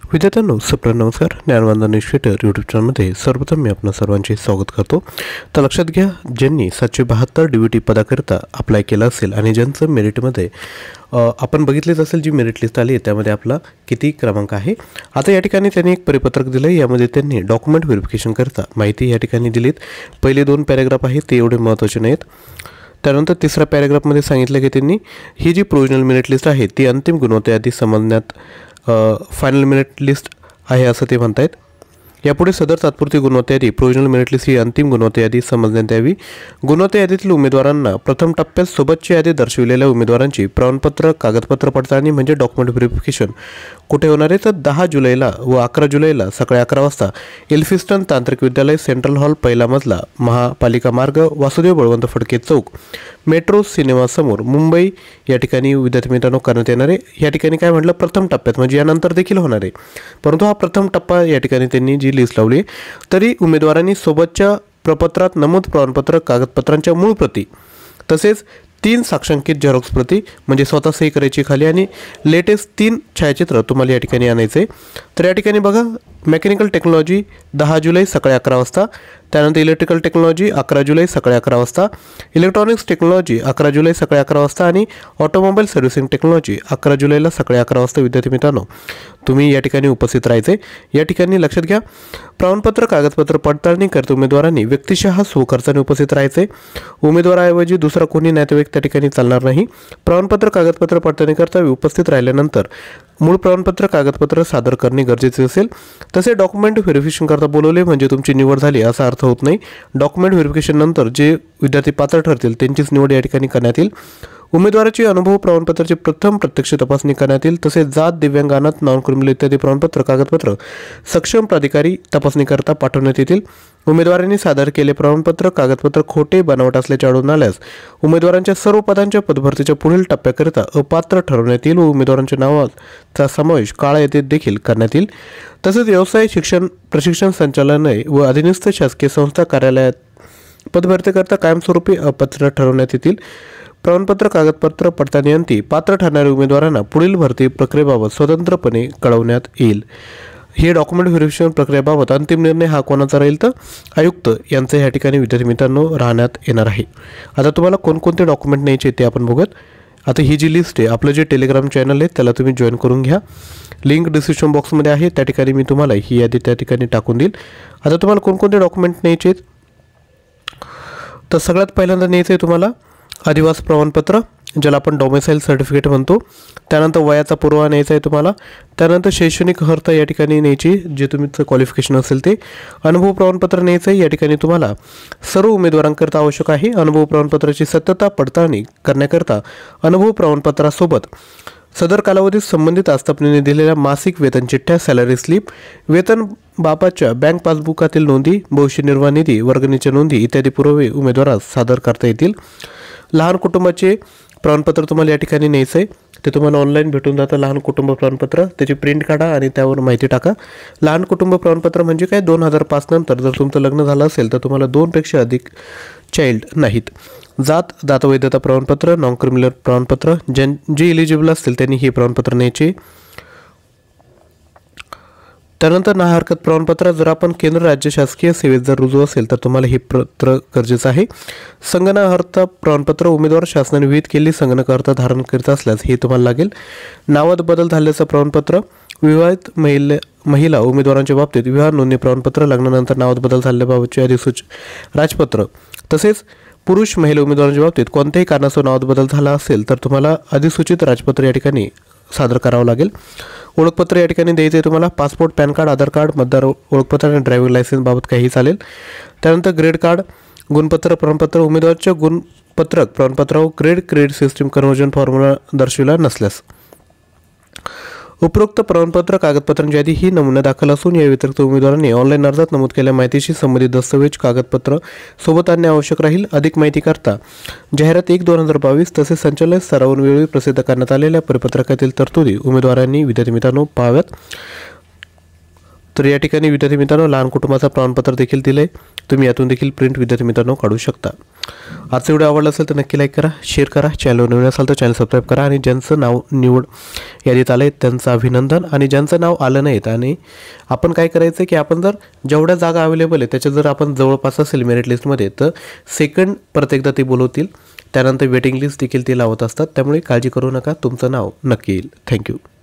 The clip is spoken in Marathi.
विद्यार्थ्यांनो सप्र नमस्कार. ज्ञानवंदन इन्स्टिट्यूट यूट्यूब चॅनलमध्ये सर्वप्रथम मी आपणा सर्वांचे स्वागत करतो. तर लक्षात घ्या, ज्यांनी 772 DVT पदाकरिता अप्लाय केला असेल आणि ज्यांचं मेरिटमध्ये आपण बघितलेच असेल जी मेरिट लिस्ट आली आहे त्यामध्ये आपला किती क्रमांक आहे. आता या ठिकाणी त्यांनी एक परिपत्रक दिलं आहे. यामध्ये त्यांनी डॉक्युमेंट व्हेरिफिकेशन करता माहिती या ठिकाणी दिलीत. पहिले 2 पॅराग्राफ आहेत ते एवढे महत्त्वाचे नाहीत. त्यानंतर तिसऱ्या पॅराग्राफमध्ये सांगितलं की त्यांनी ही जी प्रोविजनल मेरिट लिस्ट आहे ती अंतिम गुणवत्ता यादी समजण्यात फायनल मेरिट लिस्ट आहे असं ते म्हणत आहेत. यापुढे सदर तात्पुरती गुणवत्ता यादी प्रोविजनल मेरिट लिस्ट ही अंतिम गुणवत्ता यादी समजण्यात यावी. गुणवत्ता यादीतील उमेदवारांना प्रथम टप्प्यात सोबतची यादी दर्शविलेल्या उमेदवारांची प्रमाणपत्र कागदपत्र पडताळणी म्हणजे डॉक्युमेंट व्हेरिफिकेशन कुठे होणार आहे तर 10 जुलैला व 11 जुलैला सकाळी 11 वाजता एल्फिस्टन तांत्रिक विद्यालय, सेंट्रल हॉल, पहिला मजला, महापालिका मार्ग, वासुदेव बळवंत फडके चौक, मेट्रो सिनेमा समोर, मुंबई या ठिकाणी विद्यार्थी मित्रांनो करण्यात येणार आहे. या ठिकाणी काय म्हटलं प्रथम टप्प्यात म्हणजे यानंतर देखील होणार आहे, परंतु हा प्रथम टप्पा या ठिकाणी त्यांनी जी लिस्ट लावली. तरी उमेदवारांनी सोबतच्या प्रपत्रात नमूद प्रमाणपत्र कागदपत्रांच्या मूळ प्रती तसेच 3 साक्षांकित झेरॉक्स प्रती म्हणजे स्वतः सही करायची खाली आणि लेटेस्ट 3 छायाचित्र तुम्हाला या ठिकाणी आणायचे. तर या ठिकाणी बघा, मेकॅनिकल टेक्नॉलॉजी 10 जुलै सकाळी 11 वाजता, त्यानंतर इलेक्ट्रिकल टेक्नॉलॉजी 11 जुलै सकाळी 11 वाजता, इलेक्ट्रॉनिक्स टेक्नॉलॉजी 11 जुलै सकाळी 11 वाजता आणि ऑटोमोबाईल सर्व्हिसिंग टेक्नॉलॉजी 11 जुलैला सकाळी 11 वाजता विद्यार्थी मित्रांनो तुम्ही या ठिकाणी उपस्थित राहायचे. या ठिकाणी लक्षात घ्या, प्रमाणपत्र कागदपत्र पडताळणी करता उमेदवारांनी व्यक्तिशः स्वखर्चाने उपस्थित राहायचे. उमेदवाराऐवजी दुसरा कोणी नातेवाईक त्या ठिकाणी चालणार नाही. प्रमाणपत्र कागदपत्र पडताळणी करता उपस्थित राहिल्यानंतर मूळ प्रमाणपत्र कागदपत्र सादर करणे गरजेचे असेल. तसे डॉक्युमेंट व्हेरिफिकेशन करता बोलवले म्हणजे तुमची निवड झाली असा अर्थ होत नाही. डॉक्युमेंट व्हेरिफिकेशन नंतर जे विद्यार्थी पात्र ठरतील त्यांचीच निवड या ठिकाणी करण्यात येईल. उमेदवाराची अनुभव प्रमाणपत्राची प्रथम प्रत्यक्ष तपासणी करण्यात येईल. तसेच जात, दिव्यांग, अनाथ, नॉन क्रिमिनल इत्यादी प्रमाणपत्र कागदपत्र सक्षम प्राधिकारी तपासणी करता पाठवण्यात येतील. उमेदवारांनी सादर केले प्रमाणपत्र कागदपत्र खोटे बनावट असल्याचे आढळून आल्यास उमेदवारांच्या सर्व पदांच्या पदभरतीच्या पुढील टप्प्याकरिता अपात्र ठरवण्यात येईल व उमेदवारांच्या नावाचा समावेश काळा यादीत देखील करण्यात येईल. तसेच व्यवसाय शिक्षण प्रशिक्षण संचालनालय व अधिनिस्थ शासकीय संस्था कार्यालयात पदभरतीकरता कायमस्वरूपी अपात्र ठरवण्यात येतील. प्रमाणपत्र कागदपत्र पडताळणीअंती पात्र ठरणाऱ्या उमेदवारांना पुढील भरती प्रक्रियेबाबत स्वतंत्रपणे कळवण्यात येईल. हे डॉक्युमेंट व्हेरिफिकेशन प्रक्रियेबाबत अंतिम निर्णय हा कोणाचा राहील तर आयुक्त यांचा या ठिकाणी विद्यार्थी मित्रांनो राहण्यात येणार आहे. आता तुम्हाला कोणकोणते डॉक्युमेंट न्यायचे ते आपण बघूयात. आता ही जी लिस्ट आहे, आपलं जे टेलिग्राम चॅनल आहे त्याला तुम्ही जॉईन करून घ्या. लिंक डिस्क्रिप्शन बॉक्समध्ये आहे, त्या ठिकाणी मी तुम्हाला ही यादी त्या ठिकाणी टाकून देईल. आता तुम्हाला कोणकोणते डॉक्युमेंट न्यायचे आहेत तर सगळ्यात पहिल्यांदा न्यायचं आहे तुम्हाला अधिवास प्रमाणपत्र ज्याला आपण डोमेसाईल सर्टिफिकेट म्हणतो. त्यानंतर वयाचा पुरावा न्यायचा आहे तुम्हाला. त्यानंतर शैक्षणिक अर्हता या ठिकाणी न्यायची जे तुमचं क्वालिफिकेशन असेल ते. अनुभव प्रमाणपत्र न्यायचं आहे. या ठिकाणी तुम्हाला सर्व उमेदवारांकरता आवश्यक आहे. अनुभव प्रमाणपत्राची सत्यता पडताळणी करण्याकरता अनुभव प्रमाणपत्रासोबत सदर कालावधीत संबंधित आस्थापनेने दिलेल्या मासिक वेतन चिठ्ठ्या, सॅलरी स्लिप, वेतन बाबतच्या बँक पासबुकातील नोंदी, भविष्य निर्वाह निधी, वर्गणीच्या नोंदी इत्यादी पुरावे उमेदवारास सादर करता येतील. लहान कुटुंबाचे प्रमाणपत्र तुम्हाला या ठिकाणी न्यायचं आहे. ते तुम्हाला ऑनलाईन भेटून जातं. लहान कुटुंब प्रमाणपत्र त्याची प्रिंट काढा आणि त्यावर माहिती टाका. लहान कुटुंब प्रमाणपत्र म्हणजे काय, 2005 नंतर जर तुमचं लग्न झालं असेल तर तुम्हाला 2 पेक्षा अधिक चाइल्ड नाहीत. जात, दातवैधता प्रमाणपत्र, नॉन क्रिमिनल प्रमाणपत्र जे इलिजिबल असतील त्यांनी हे प्रमाणपत्र न्यायचे. त्यानंतर ना हरकत प्रमाणपत्र जर आपण केंद्र राज्य शासकीय सेवेत जर रुजू असेल तर तुम्हाला हे पत्र गरजेचं आहे. संगणक अर्हता प्रमाणपत्र उमेदवार शासनाने विहित केलेली संगणक अर्हता धारण करीत असल्यास हे तुम्हाला लागेल. नावात बदल झाल्याचं प्रमाणपत्र, विवाहित महिला उमेदवारांच्या बाबतीत विवाह नोंदणी प्रमाणपत्र, लग्नानंतर नावात बदल झाल्याबाबतचे अधिसूचित राजपत्र, तसेच पुरुष महिला उमेदवारांच्या बाबतीत कोणत्याही कारणास्तव नावात बदल झाला असेल तर तुम्हाला अधिसूचित राजपत्र या ठिकाणी सादर करावं लागेल. ओळखपत्र या ठिकाणी द्यायचं आहे तुम्हाला. Passport, pan card, Aadhaar card, मतदार ओळखपत्र आणि ड्रायव्हिंग लायसन्स बाबत काही चालेल. त्यानंतर ग्रेड कार्ड, गुणपत्र प्रमाणपत्र उमेदवाराच्या गुणपत्रक प्रमाणपत्रावर grade credit system conversion formula दर्शविला नसल्यास. उपरोक्त प्रमाणपत्र कागदपत्रांची यादी ही नमुना दाखल असून या व्यतिरिक्त उमेदवारांनी ऑनलाईन अर्जात नमूद केलेल्या माहितीशी संबंधित दस्तऐवज कागदपत्र सोबत आणणे आवश्यक राहील. अधिक माहिती करता जाहिरात 1/2022 तसेच संचालनालय स्तरावरून वेळोवेळी प्रसिद्ध करण्यात आलेल्या परिपत्रकातील तरतुदी उमेदवारांनी विद्यार्थी मित्रांनो पाहाव्यात. तर या ठिकाणी विद्यार्थी मित्रांनो लहान कुटुंबाचा प्रमाणपत्र देखील दिलं आहे, तुम्ही यातून देखील प्रिंट विद्यार्थी मित्रांनो काढू शकता. आजचा व्हिडिओ आवडला असेल तर नक्की लाईक करा, शेअर करा, चॅनलवर नवीन असाल तर चॅनल सबस्क्राईब करा आणि ज्यांचं नाव निवड यादीत आलं आहे त्यांचं अभिनंदन. आणि ज्यांचं नाव आलं नाहीत आणि आपण काय करायचं की आपण जर जेवढ्या जागा अवेलेबल आहे त्याच्या जर आपण जवळपास असेल मेरिट लिस्टमध्ये तर सेकंड परत एकदा ते बोलवतील, त्यानंतर वेटिंग लिस्ट देखील ते लावत असतात. त्यामुळे काळजी करू नका, तुमचं नाव नक्की येईल. थँक्यू.